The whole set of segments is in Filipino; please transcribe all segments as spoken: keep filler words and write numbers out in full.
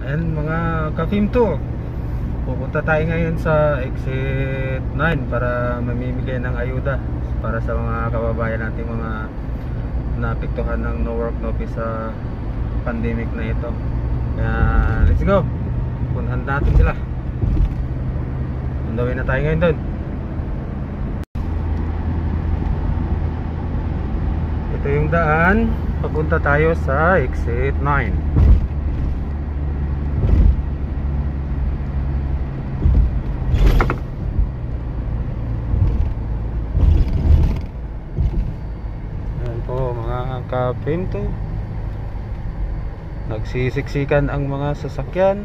Ayan mga ka-Film two, pupunta tayo ngayon sa exit nine para mamimigay ng ayuda para sa mga kababayan nating mga naapektuhan ng no work no pay sa pandemic na ito. Kaya let's go, puntahan natin sila. On the way na tayo ngayon doon. Ito yung daan, papunta tayo sa exit nine. Ka-Film two, nagsisiksikan ang mga sasakyan,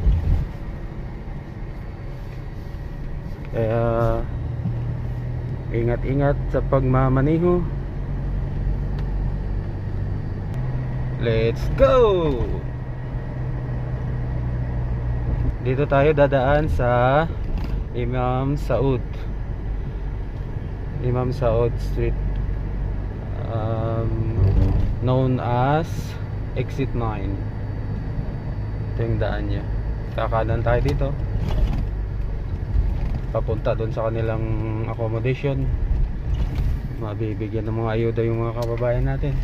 kaya ingat-ingat sa pagmamaniho. Let's go! Dito tayo dadaan sa Imam Saud Imam Saud Street, um, known as exit nine. Ito yung daan nya. Kakanan tayo dito papunta doon sa kanilang accommodation. Mabibigyan ng mga ayuda yung mga kababayan natin.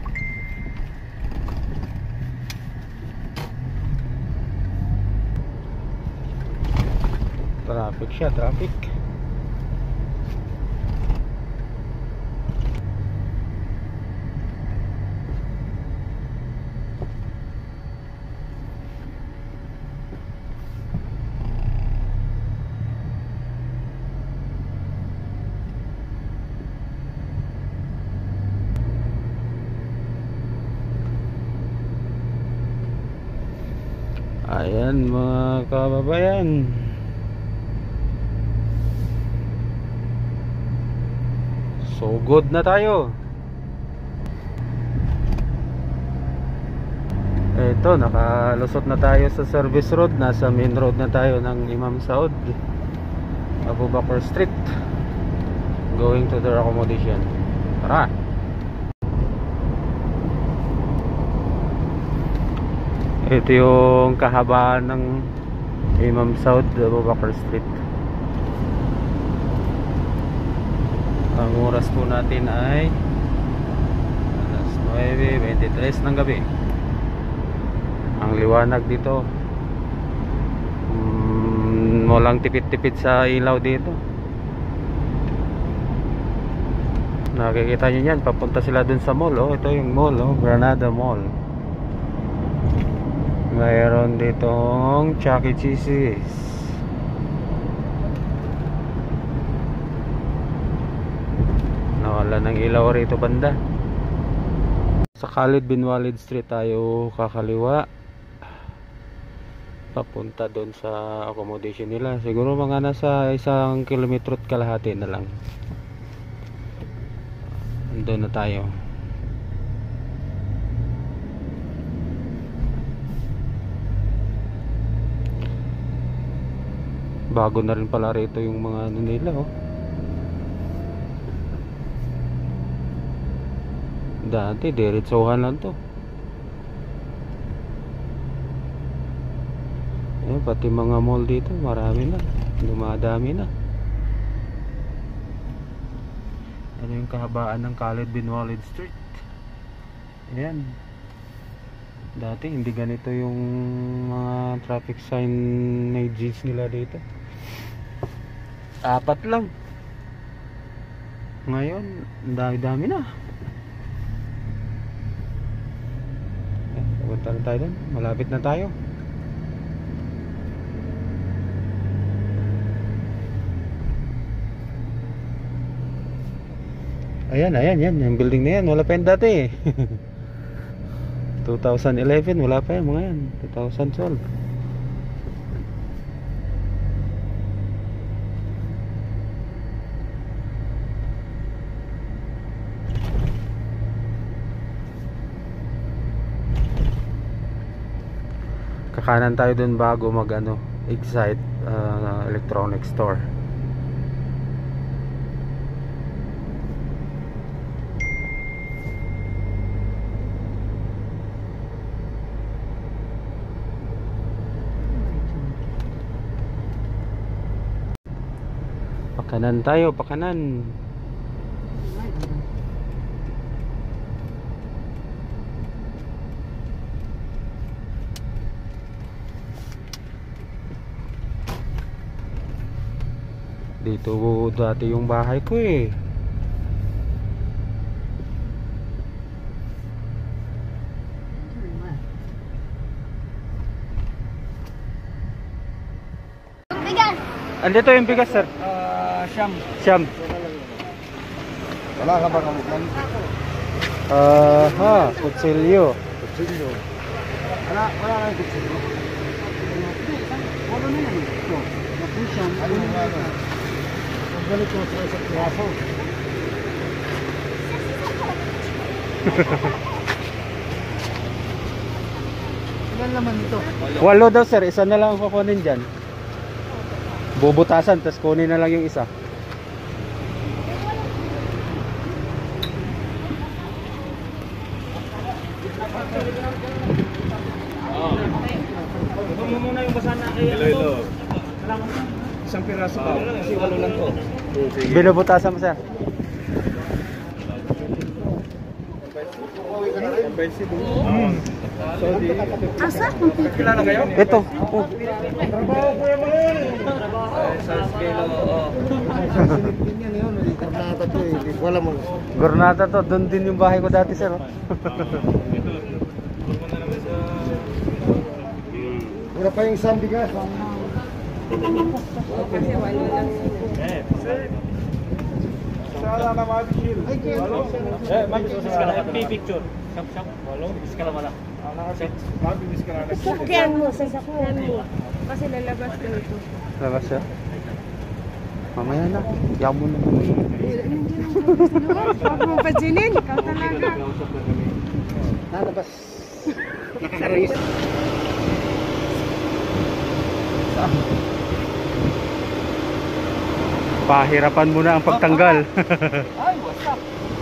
Traffic siya, traffic. Ayan mga kababayan, so good na tayo. Eto, nakalusot na tayo sa service road. Nasa main road na tayo ng Imam Saud, Abu Bakr Street, going to their accommodation. Tara! Ito yung kahabaan ng Imam Saud, Abu Bakr Street. Ang oras po natin ay alas nuwebe twenty-tres ng gabi. Ang liwanag dito, mm, walang tipid-tipid sa ilaw dito. Nakikita nyo yan, papunta sila dun sa mall. Oh, ito yung mall, oh, Granada Mall. Mayroon ditong Chuck E. Cheese's. Nawala ng ilaw rito banda. Sa Khalid bin Walid Street tayo kakaliwa, papunta doon sa accommodation nila. Siguro mga nasa isang kilometro at kalahati na lang. Doon na tayo. Bago na rin pala rito yung mga ano nila, oh. Dati diretsohan lang to. Eh, pati mga mall dito marami na, dumadami na. Ano yung kahabaan ng Khalid bin Walid Street. Ayan. Dati hindi ganito yung mga traffic signage nila dito. Apat lang. Ngayon, dami-dami na. Eh, pupunta na tayo dun. Malapit na tayo. Ayan, ayan, yan. Yung building na yan, wala pa yan dati. twenty eleven, wala pa yan mga yan. twenty twelve. Kakanan tayo dun bago mag ano, Excite uh, Electronic Store. Kanan tayo, pa kanan. Dito dati yung bahay ko eh. Andito yung bigas, sir. Uh, Siyam. Siyam. Wala ka ba kamuklan? Ah, ha, kutsilyo. Kutsilyo. Wala, wala ka yung kutsilyo. Ano na yan? Ito. Napusyam. Ano yung ano? Nagbalik ko sa isang piraso. Ilan naman ito? Walo daw, sir. Isa na lang ang kukunin dyan. Bubutasan, tapos kunin na lang yung isa. Ito mo muna yung basahan na kaya. Hello, hello. Isang piraso pa. Kasi walo lang to. Binubutasan mo, sir. Asa? Kilala kayo? Ito. Oh. Trabaho ko yung mga yun. Sa skelo. Karnata to eh. Wala mo. Gornata to. Doon din yung bahay ko dati, sir. Wala pa yung isang bigas. Sala na mabishil. Eh, mabishil ka na. Picture. Shop, shop. Walo. Bis ka na wala. Mabibis ka na. Sakyan mo, sasakyan mo. Kasi lalabas ko ito. Labas siya. Mamaya na. Yaw mo na. Huwag mo pa dinin, ikaw talaga. Nalabas. Nakaris. Pahirapan mo na ang pagtanggal. Ay, wasak.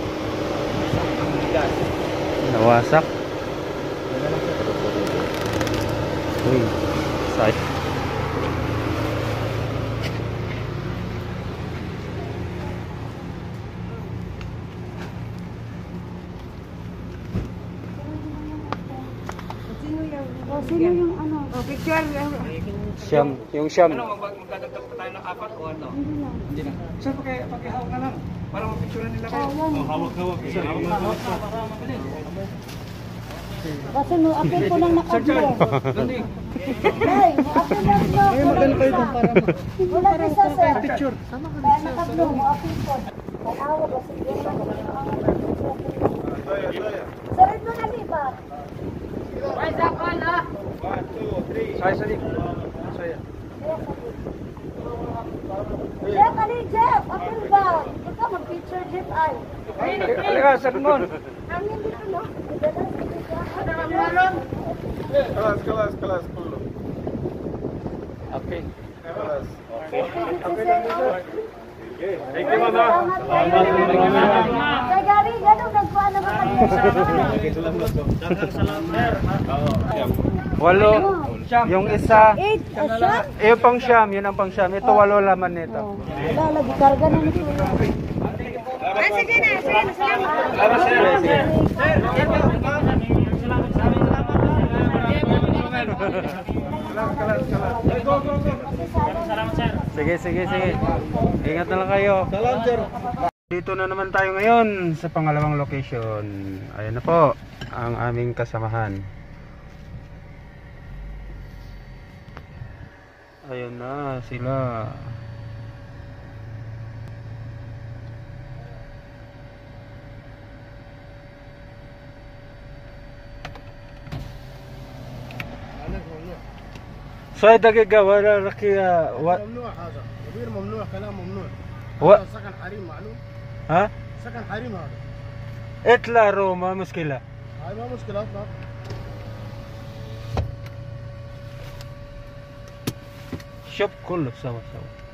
Nawasak. Uy, say. O, sino yung ano? O, picture. Siyam, yung siyam. Ano, magdadagdag pa tayo ng apat o ano? Hindi lang. Hindi na. Sir, paki- pakihawak na lang. Para mapicturean nila kayo. O, yan. Hawak-hawak. Sir, hawak na. Para mabilis. Kasi no, apil ko lang nakablo. Doon Ay, apil lang mo. Ay, magano kayo doon para ma... Wala ka sa sir. Picture. Sama ka. Kaya nakablo mo, apil ko. Pag-awa ba sige? Sir, ito na liba. One, two, three. Saya, saya. Saya. Jeff, ali Jeff, apil ba? Ikaw mag-picture Jeff ay. Halika, Sir Mon. Hangin dito no? خلاص خلاص خلاص كله Okay. خلاص Thank you, Mama. Sa gari, gano'n nagkuha naman Walo. Yung isa. Eight, asya? Eh, yung pang siyam. Yun ang pang siyam. Ito walo laman nito. Wala, lagi karga na nito. Ah, sige na, sige na, salamat. Sige, sige. Sige, sige, sige. Ingat na lang kayo. Salam, sir. Dito na naman tayo ngayon sa pangalawang location. Ayan na po ang aming kasamahan. Ayan na sila. Soy dagiga wala rakiya wa ممنوع هذا كبير ممنوع كلام ممنوع wa سكن حريم معلوم ha سكن حريم هذا اطلع رو ما مشكلة هاي ما مشكلة اطلع شوف كله سوا سوا